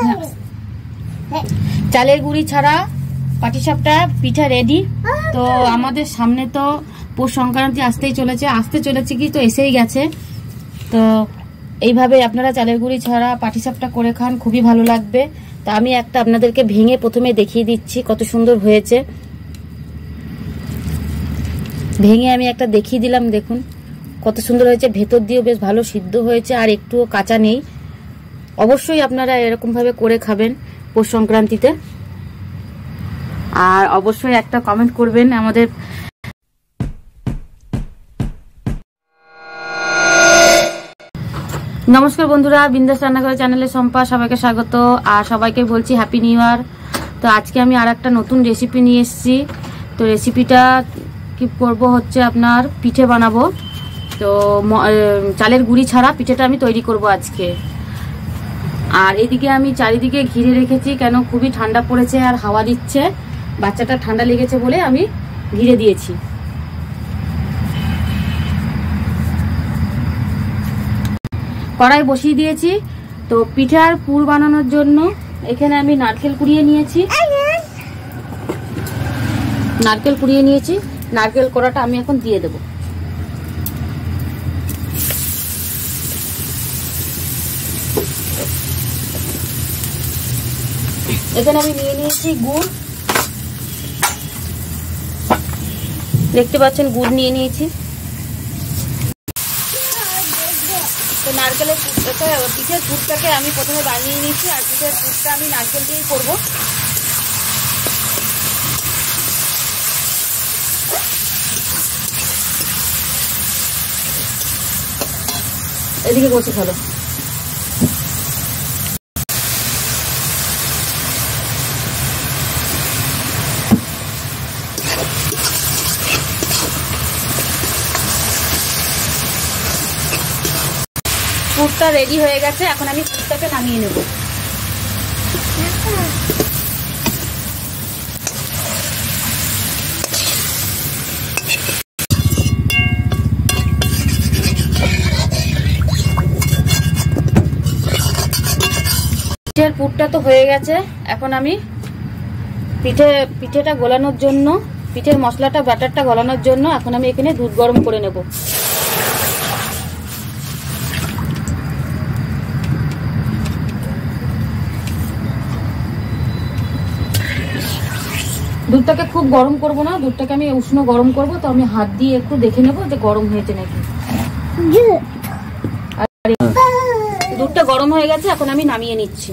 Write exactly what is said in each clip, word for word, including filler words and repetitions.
চালের গুঁড়ি ছাড়া পাটিসাপটা পিঠা রেডি। তো আমাদের সামনে তো পৌষ সংক্রান্তি আসতেই চলেছে, আসতে চলেছে কি তো এসেই গেছে। তো এইভাবে আপনারা চালের গুঁড়ি ছাড়া পাটিসাপটা করে খান, খুবই ভালো লাগবে। তো আমি একটা আপনাদেরকে ভেঙে প্রথমে দেখিয়ে দিচ্ছি কত সুন্দর হয়েছে। ভেঙে আমি একটা দেখিয়ে দিলাম, দেখুন কত সুন্দর হয়েছে, ভেতর দিয়েও বেশ ভালো সিদ্ধ হয়েছে আর একটুও কাঁচা নেই। অবশ্যই আপনারা এরকম ভাবে করে খাবেন পৌষ সংক্রান্তিতে। আর অবশ্যই একটা কমেন্ট করবেন আমাদের। নমস্কার বন্ধুরা, বিন্দাস রান্নাঘর চ্যানেলে সম্পা সবাইকে স্বাগত আর সবাইকে বলছি হ্যাপি নিউ ইয়ার। তো আজকে আমি আর একটা নতুন রেসিপি নিয়ে এসেছি। তো রেসিপিটা কি করব হচ্ছে আপনার পিঠে বানাবো। তো চালের গুঁড়ি ছাড়া পিঠেটা আমি তৈরি করব আজকে। আর এদিকে আমি চারিদিকে ঘিরে রেখেছি, কেন খুবই ঠান্ডা পড়েছে আর হাওয়া দিচ্ছে, বাচ্চাটা ঠান্ডা লেগেছে বলে আমি ঘিরে দিয়েছি। কড়াই বসিয়ে দিয়েছি। তো পিঠার পুর বানানোর জন্য এখানে আমি নারকেল কুড়িয়ে নিয়েছি নারকেল কুড়িয়ে নিয়েছি নারকেল কোড়াটা আমি এখন দিয়ে দেব। এখানে আমি নিয়ে নিয়েছি গুড়, দেখতে পাচ্ছেন গুড় নিয়ে নিয়েছি। তো নারকেলের পিঠের পুরটাকে আমি প্রথমে বানিয়ে নিয়েছি আর পিঠের পুরটা আমি নারকেল দিয়েই করবো। এদিকে বসে ফেলো। পুরটা রেডি হয়ে গেছে, এখন আমি পুরটাকে নামিয়ে নেব। পিঠের পুরটা তো হয়ে গেছে, এখন আমি পিঠে পিঠেটা গলানোর জন্য, পিঠের মশলাটা ব্যাটারটা গলানোর জন্য এখন আমি এখানে দুধ গরম করে নেব। দুধটাকে খুব গরম করব না, দুধটাকে আমি উষ্ণ গরম করব। তো আমি হাত দিয়ে একটু দেখে নেব যে গরম হয়েছে নাকি। দুধটা গরম হয়ে গেছে, এখন আমি নামিয়ে নিচ্ছি।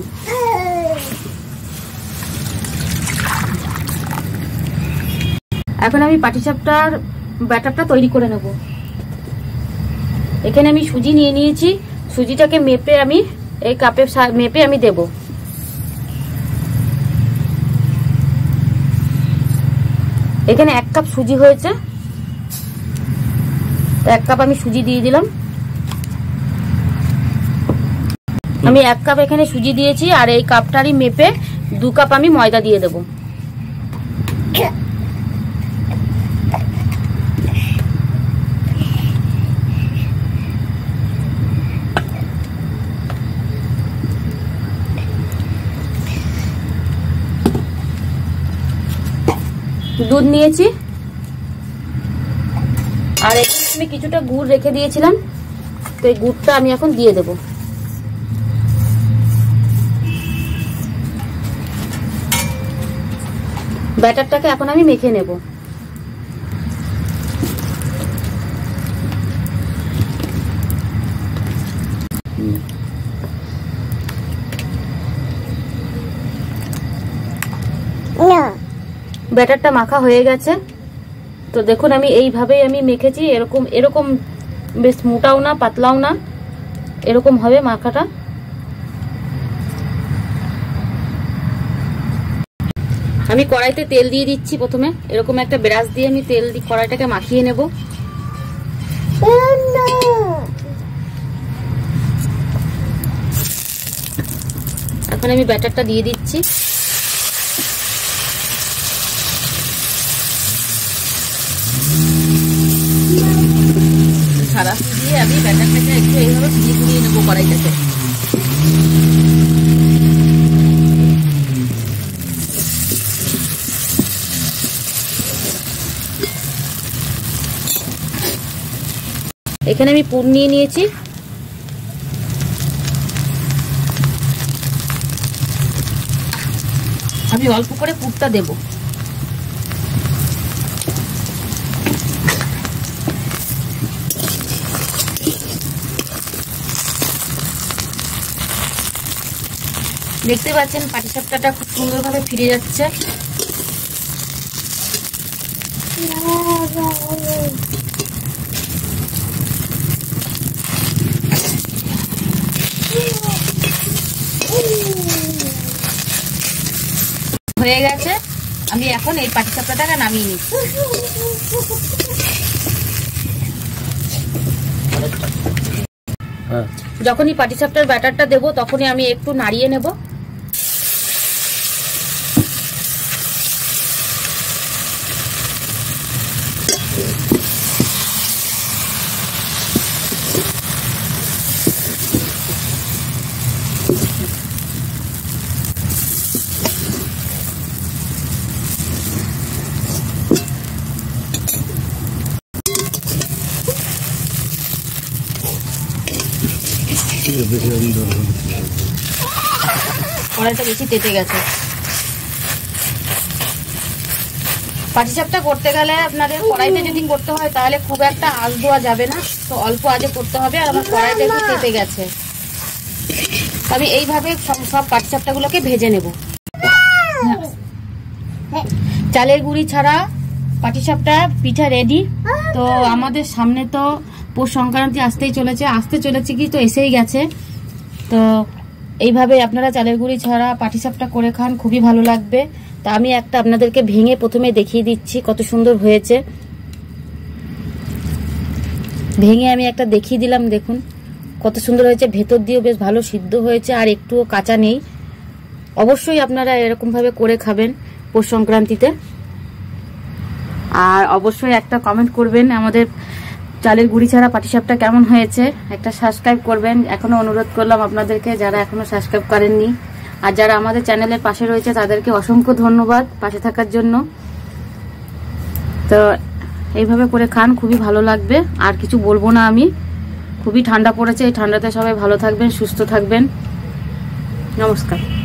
এখন আমি পাটিসাপটার ব্যাটারটা তৈরি করে নেব। এখানে আমি সুজি নিয়ে নিয়েছি, সুজিটাকে মেপে আমি এই কাপে মেপে আমি দেব। এখানে এক কাপ সুজি হয়েছে, এক কাপ আমি সুজি দিয়ে দিলাম। আমি এক কাপ এখানে সুজি দিয়েছি আর এই কাপটারই মেপে দু কাপ আমি ময়দা দিয়ে দেব। দুধ নিয়েছি আর এখানে আমি কিছুটা গুড় রেখে দিয়েছিলাম, তো এই গুড়টা আমি এখন দিয়ে দেব। ব্যাটারটাকে এখন আমি মেখে নেব। ব্যাটারটা মাখা হয়ে গেছে। তো দেখুন আমি এইভাবেই আমি মেখেছি, এরকম এরকম বেশ মোটাও না পাতলাও না, এরকম হবে মাখাটা। আমি কড়াইতে তেল দিয়ে দিচ্ছি। প্রথমে এরকম একটা ব্রাশ দিয়ে আমি তেল দিয়ে কড়াইটাকে মাখিয়ে নেব। এখন আমি ব্যাটারটা দিয়ে দিচ্ছি। সারা দিয়ে আমি ব্যাটারটাকে একটু এইভাবে ঘুরিয়ে ঘুরিয়ে নেবো কড়াইটাকে। এখানে আমি পুর নিয়ে নিয়েছি। আমি অল্প করে পুরটা দেব। দেখতে পাচ্ছেন পাটিসাপটাটা খুব সুন্দরভাবে ফিরে যাচ্ছে। হয়ে গেছে। আমি এখন এই পাটিসাপটাটাকে নামিয়ে নিচ্ছি। যখনই পাটিসাপটার ব্যাটারটা দেবো তখনই আমি একটু নাড়িয়ে নেব। কড়াইটা বেশি তেতে গেছে। পাটিসাপটা করতে গেলে আপনাদের কড়াইতে যদি করতে হয় তাহলে খুব একটা আঁচ দেওয়া যাবে না, তো অল্প আঁচে করতে হবে। আর আমার কড়াইটা একটু তেতে গেছে, আমি এইভাবে সব পাটিসাপটা গুলোকে ভেজে নেব। চালের গুঁড়ি ছাড়া পাটিসাপটা পিঠা রেডি। তো আমাদের সামনে তো পৌষ সংক্রান্তি আসতেই চলেছে, আসতে চলেছে কি তো এসেই গেছে। তো এইভাবে আপনারা চালের গুঁড়ি ছাড়া পাটিসাপটা করে খান, খুবই ভালো লাগবে। তা আমি একটা আপনাদেরকে ভেঙে প্রথমে দেখিয়ে দিচ্ছি কত সুন্দর হয়েছে। ভেঙে আমি একটা দেখিয়ে দিলাম, দেখুন কত সুন্দর হয়েছে। ভেতর দিয়েও বেশ ভালো সিদ্ধ হয়েছে, আর একটুও কাঁচা নেই। অবশ্যই আপনারা এরকম ভাবে করে খাবেন পৌষ সংক্রান্তিতে। আর অবশ্যই একটা কমেন্ট করবেন আমাদের চালের গুঁড়ি ছাড়া পাটিসাপটা কেমন হয়েছে, একটা সাবস্ক্রাইব করবেন। এখনো অনুরোধ করলাম আপনাদেরকে, যারা এখনো সাবস্ক্রাইব করেননি। আর যারা আমাদের চ্যানেলের পাশে রয়েছে তাদেরকে অসংখ্য ধন্যবাদ পাশে থাকার জন্য। তো এইভাবে করে খান, খুবই ভালো লাগবে। আর কিছু বলবো না আমি, খুবই ঠান্ডা পড়েছে। এই ঠান্ডাতে সবাই ভালো থাকবেন, সুস্থ থাকবেন। নমস্কার।